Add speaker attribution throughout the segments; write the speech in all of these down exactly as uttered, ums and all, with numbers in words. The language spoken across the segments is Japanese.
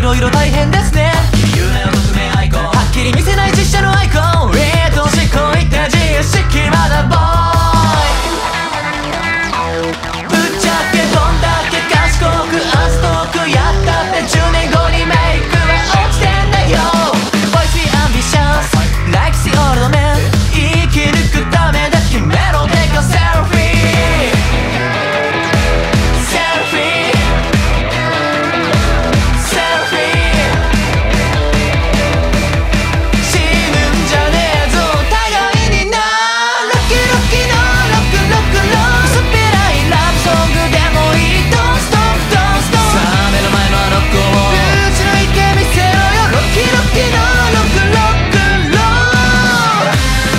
Speaker 1: ろいろ大変ですね。言うなよ匿名アイコン、はっきり見せない実写のアイコン。えーとしこいって自意識まだボーイ。ぶっちゃけどんだけ賢くアストークやったってじゅうねんごにメイクは落ちてんだよ。ボイスイアンビシャス Like the old man、 生き抜くためだけメロディカセルフィーセルフィーセルフィー、死ぬんじゃねえぞ互いにな。ロッキーロッキーのロックロックロー、薄っぺらいラブソングでもいい。ドンストンプドンストンプ、さあ目の前のあの子をうちの池見せろよ。ロッキーロッキーのロックロックロー。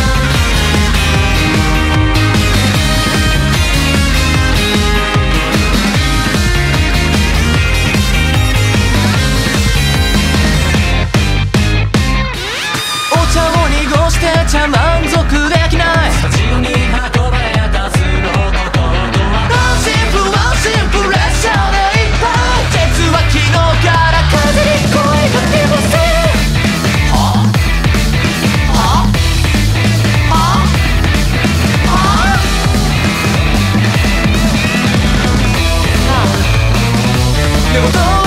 Speaker 1: お茶を濁してちゃ満足できない。スタジオに運ばれた数の心とはワンシンプルワンシンプル列車でいっぱい。実は昨日から風に声が出ません。はぁはぁはぁはぁでもどう